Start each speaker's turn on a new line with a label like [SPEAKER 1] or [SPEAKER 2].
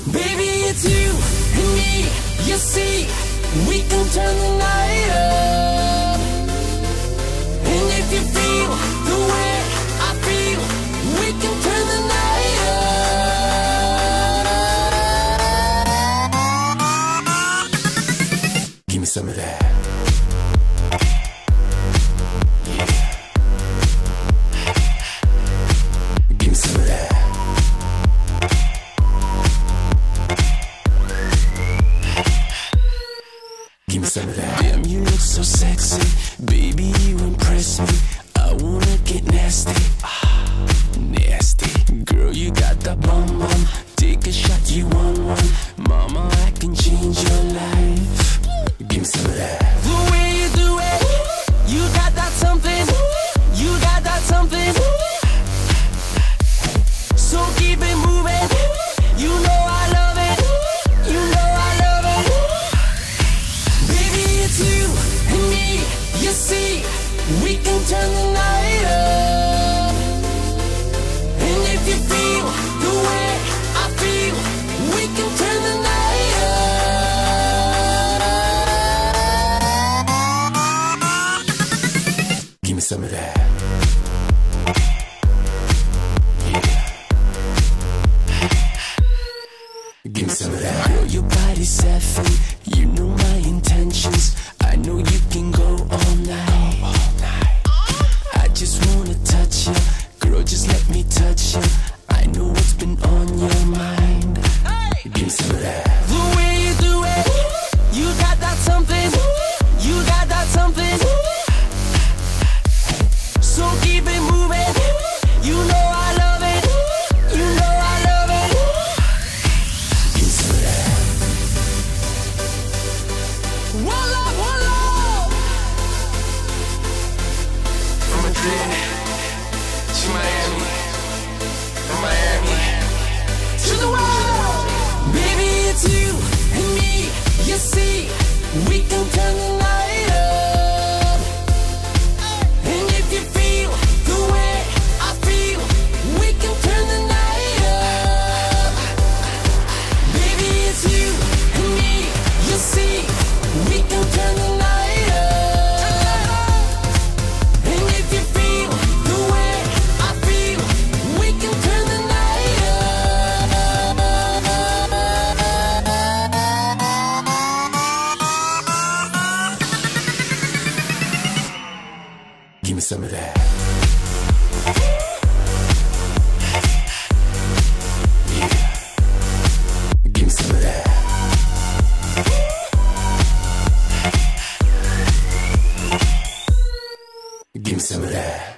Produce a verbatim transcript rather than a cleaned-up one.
[SPEAKER 1] Baby, it's you and me, you see, we can turn the night up. And if you feel the way I feel, we can turn the night up. Give me some of that. Damn, you look so sexy, baby, you impress me. I wanna get nasty, ah, nasty. Girl, you got that bum bum, take a shot, you want one. Mama, I can change your life. Give me some of that. The way you do it, you got that something, you got that something. So keep it moving, you know I love it, you know I love it. Baby, it's you and me, you see, we can turn the night up. And if you feel the way I feel, we can turn the night up. Give me some of that. Give me some of that. Girl, your body's saffron, you know my intentions. I know you can go all night, all night. I just wanna touch you, girl, just let me touch you. I know what's been on your mind. Give me some of that. The way you do it, you got that something, you got that something. So keep it moving, you know I love it, you know I love it. Give me some of that. Voila, voila. From Madrid to Miami, from Miami to the world. Baby, it's you and me, you see, we can turn the night up. And if you feel the way I feel, we can turn the night up. Baby, it's you and me, you see, we can turn the night up. And if you feel the way I feel, we can turn the night up. Give me some of that. Yeah. Give me some of that. Give me some of that.